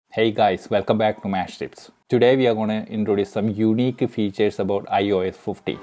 Hey guys, welcome back to Mash Tips. Today we are going to introduce some unique features about iOS 15.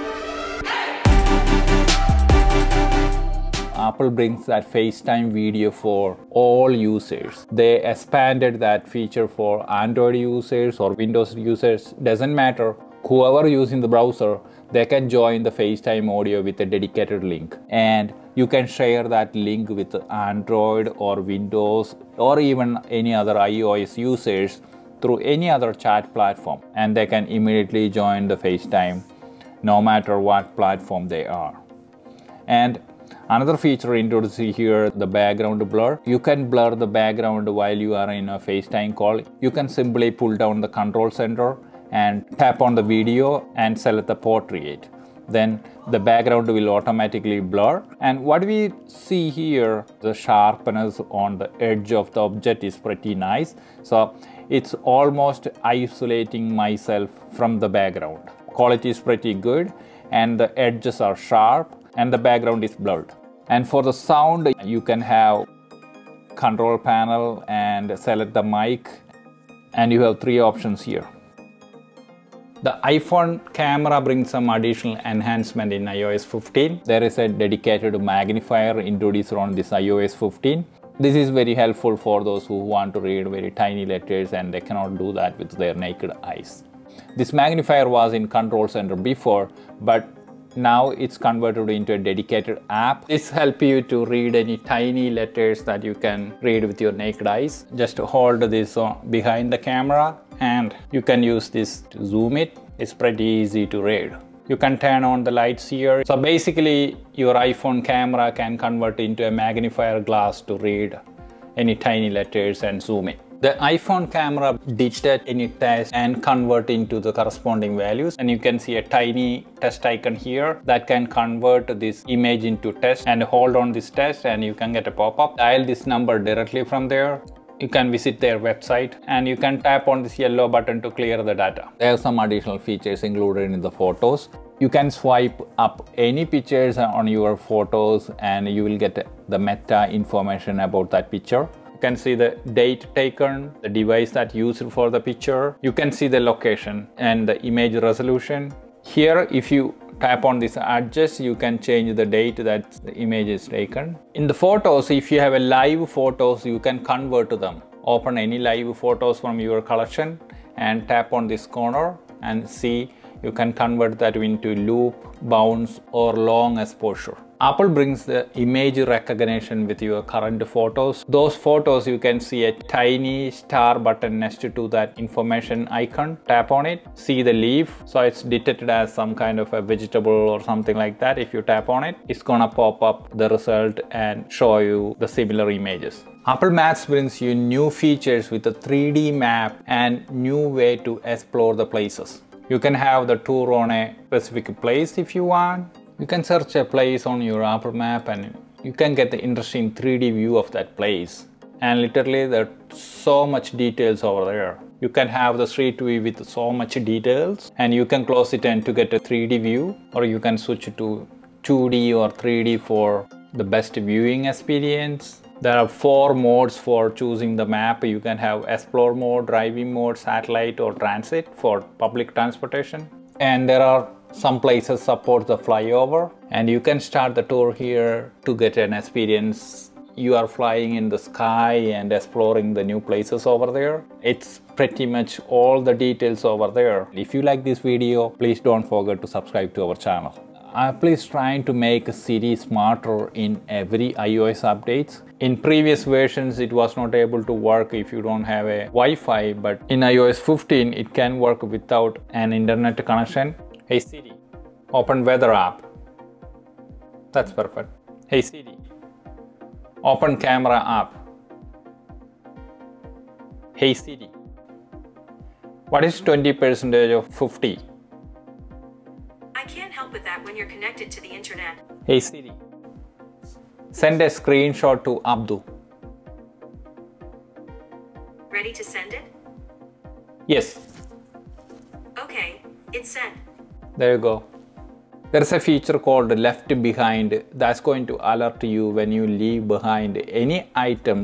Apple brings that FaceTime video for all users. They expanded that feature for Android users or Windows users. Doesn't matter. Whoever using the browser, they can join the FaceTime audio with a dedicated link. And you can share that link with Android or Windows or even any other iOS users through any other chat platform. And they can immediately join the FaceTime no matter what platform they are. And another feature introduced here, the background blur. You can blur the background while you are in a FaceTime call. You can simply pull down the control center and tap on the video and select the portrait. Then the background will automatically blur. And what we see here, the sharpness on the edge of the object is pretty nice. So it's almost isolating myself from the background. Quality is pretty good and the edges are sharp and the background is blurred. And for the sound, you can have control panel and select the mic, and you have three options here. The iPhone camera brings some additional enhancement in iOS 15. There is a dedicated magnifier introduced on this iOS 15. This is very helpful for those who want to read very tiny letters and they cannot do that with their naked eyes. This magnifier was in Control Center before, but now it's converted into a dedicated app. This helps you to read any tiny letters that you can read with your naked eyes. Just hold this behind the camera and you can use this to zoom it. It's pretty easy to read. You can turn on the lights here. So basically your iPhone camera can convert into a magnifier glass to read any tiny letters and zoom it. The iPhone camera detects any text and convert into the corresponding values. And you can see a tiny text icon here that can convert this image into text, and hold on this text and you can get a pop-up. Dial this number directly from there. You can visit their website and you can tap on this yellow button to clear the data. There are some additional features included in the photos. You can swipe up any pictures on your photos and you will get the meta information about that picture. You can see the date taken, the device that used for the picture. You can see the location and the image resolution. Here, if you tap on this adjust, you can change the date that the image is taken. In the photos, if you have a live photos, you can convert to them. Open any live photos from your collection and tap on this corner and see you can convert that into loop, bounce or long exposure. Apple brings the image recognition with your current photos. Those photos, you can see a tiny star button next to that information icon. Tap on it, see the leaf. So it's detected as some kind of a vegetable or something like that. If you tap on it, it's gonna pop up the result and show you the similar images. Apple Maps brings you new features with a 3D map and new way to explore the places. You can have the tour on a specific place if you want. You can search a place on your Apple Map and you can get the interesting 3D view of that place. And literally there's so much details over there. You can have the street view with so much details and you can close it and to get a 3D view, or you can switch to 2D or 3D for the best viewing experience. There are 4 modes for choosing the map. You can have Explore mode, Driving mode, Satellite or Transit for public transportation. And there are some places support the flyover, and you can start the tour here to get an experience. You are flying in the sky and exploring the new places over there. It's pretty much all the details over there. If you like this video, please don't forget to subscribe to our channel. Apple is trying to make Siri smarter in every iOS updates. In previous versions, it was not able to work if you don't have a Wi-Fi, but in iOS 15, it can work without an internet connection. Hey Siri, open weather app. That's perfect. Hey Siri, open camera app. Hey Siri, what is 20% of 50? I can't help with that when you're connected to the internet. Hey Siri, send a screenshot to Abdu. Ready to send it? Yes. Okay, it's sent. There you go. There's a feature called Left Behind that's going to alert you when you leave behind any items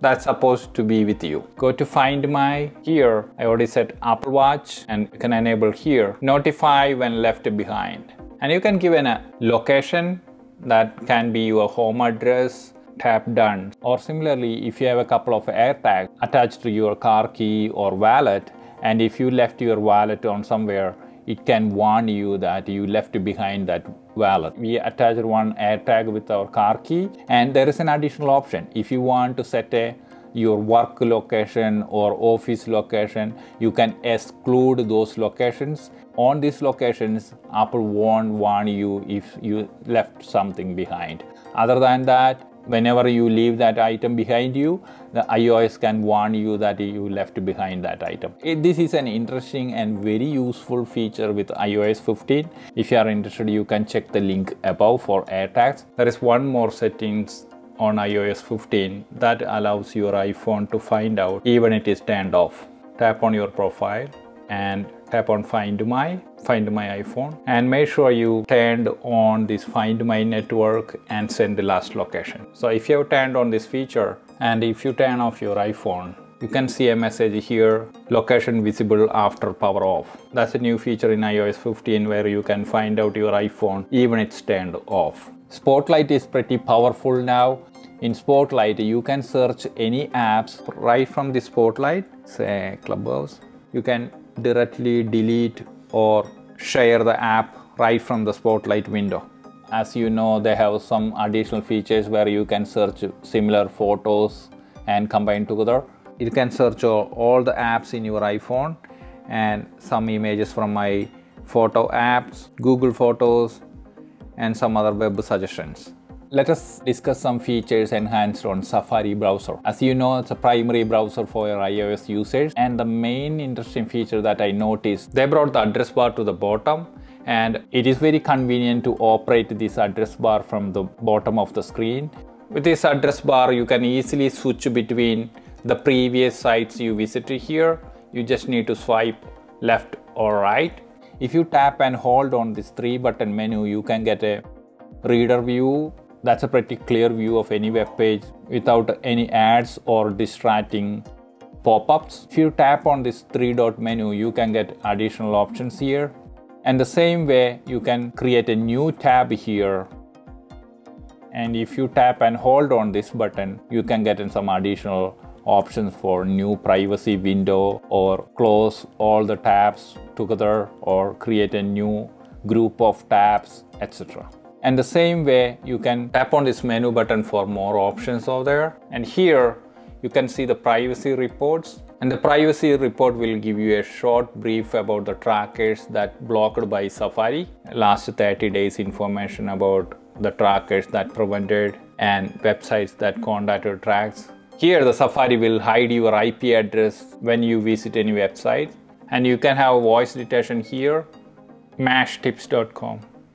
that's supposed to be with you. Go to Find My. Here I already set Apple Watch, and you can enable here notify when left behind. And you can give a location that can be your home address. Tap done. Or similarly, if you have a couple of AirTags attached to your car key or wallet, and if you left your wallet on somewhere, it can warn you that you left behind that wallet. We attached one AirTag with our car key, and there is an additional option. If you want to set your work location or office location, you can exclude those locations. On these locations, Apple won't warn you if you left something behind. Other than that, whenever you leave that item behind you, the iOS can warn you that you left behind that item. This is an interesting and very useful feature with iOS 15. If you are interested, you can check the link above for AirTags. There is one more settings on iOS 15 that allows your iPhone to find out even it is turned off. Tap on your profile and tap on Find My iPhone, and make sure you turned on this Find My network and send the last location. So if you have turned on this feature and if you turn off your iPhone, you can see a message here, location visible after power off. That's a new feature in iOS 15 where you can find out your iPhone even it's turned off. Spotlight is pretty powerful now. In Spotlight, you can search any apps right from the Spotlight, say Clubhouse. You can directly delete or share the app right from the Spotlight window. As you know, they have some additional features where you can search similar photos and combine together. You can search all the apps in your iPhone and some images from my photo apps, Google Photos, and some other web suggestions. Let us discuss some features enhanced on Safari browser. As you know, it's a primary browser for your iOS users, and the main interesting feature that I noticed, they brought the address bar to the bottom, and it is very convenient to operate this address bar from the bottom of the screen. With this address bar, you can easily switch between the previous sites you visited here. You just need to swipe left or right. If you tap and hold on this 3-button menu, you can get a reader view. That's a pretty clear view of any web page without any ads or distracting pop-ups. If you tap on this 3-dot menu, you can get additional options here. And the same way, you can create a new tab here. And if you tap and hold on this button, you can get in some additional options for new privacy window, or close all the tabs together, or create a new group of tabs, etc. And the same way, you can tap on this menu button for more options over there. And here you can see the privacy reports. And the privacy report will give you a short brief about the trackers that blocked by Safari. Last 30 days information about the trackers that prevented and websites that contacted tracks. Here the Safari will hide your IP address when you visit any website. And you can have voice detection here, mashtips.com.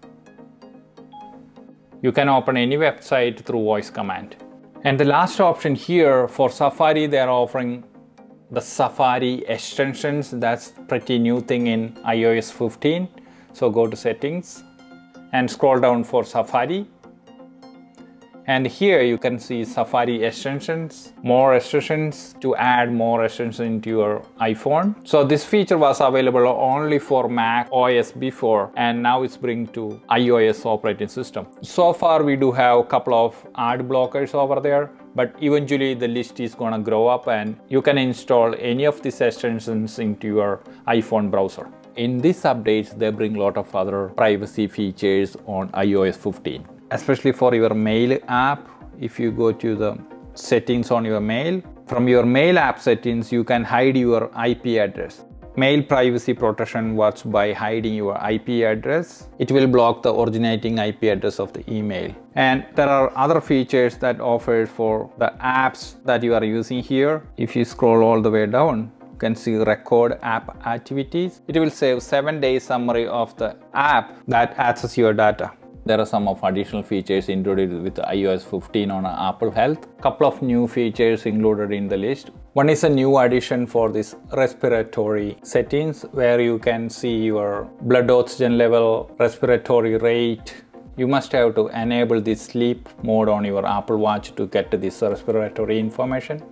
You can open any website through voice command. And the last option here for Safari, they are offering the Safari extensions. That's pretty new thing in iOS 15. So go to settings and scroll down for Safari. And here you can see Safari extensions, more extensions to add more extensions into your iPhone. So this feature was available only for Mac OS before, and now it's bring to iOS operating system. So far we do have a couple of ad blockers over there, but eventually the list is gonna grow up and you can install any of these extensions into your iPhone browser. In these updates, they bring a lot of other privacy features on iOS 15. Especially for your mail app. If you go to the settings on your mail, from your mail app settings, you can hide your IP address. Mail privacy protection works by hiding your IP address. It will block the originating IP address of the email. And there are other features that offered for the apps that you are using here. If you scroll all the way down, you can see record app activities. It will save 7-day summary of the app that access your data. There are some of additional features included with iOS 15 on Apple Health. Couple of new features included in the list. One is a new addition for this respiratory settings, where you can see your blood oxygen level, respiratory rate. You must have to enable this sleep mode on your Apple Watch to get this respiratory information.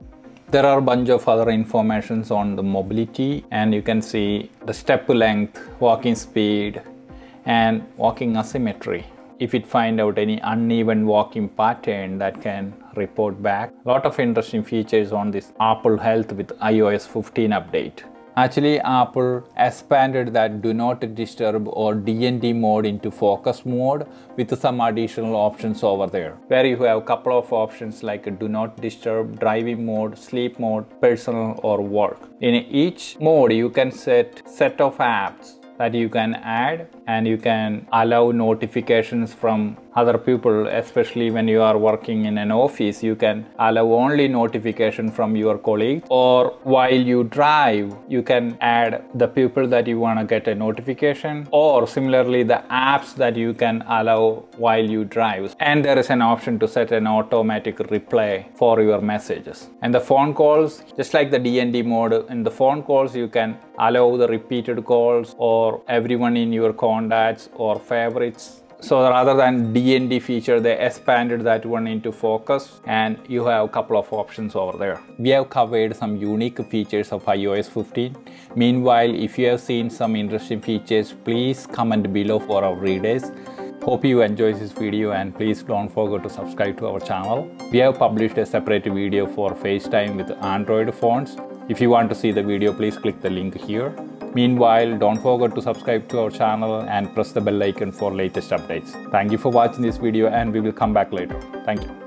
There are a bunch of other informations on the mobility, and you can see the step length, walking speed, and walking asymmetry. If it find out any uneven walking pattern, that can report back. A lot of interesting features on this Apple Health with iOS 15 update. Actually, Apple expanded that do not disturb or DND mode into focus mode with some additional options over there, where you have a couple of options like do not disturb, driving mode, sleep mode, personal, or work. In each mode, you can set of apps that you can add, and you can allow notifications from other people, especially when you are working in an office. You can allow only notification from your colleague, or while you drive you can add the people that you want to get a notification, or similarly the apps that you can allow while you drive. And there is an option to set an automatic reply for your messages. And the phone calls, just like the DND mode, in the phone calls you can allow the repeated calls or everyone in your contacts or favorites. So rather than DND feature, they expanded that one into focus, and you have a couple of options over there. We have covered some unique features of iOS 15. Meanwhile, if you have seen some interesting features, please comment below for our readers. Hope you enjoyed this video, and please don't forget to subscribe to our channel. We have published a separate video for FaceTime with Android phones. If you want to see the video, please click the link here. Meanwhile, don't forget to subscribe to our channel and press the bell icon for latest updates. Thank you for watching this video, and we will come back later. Thank you.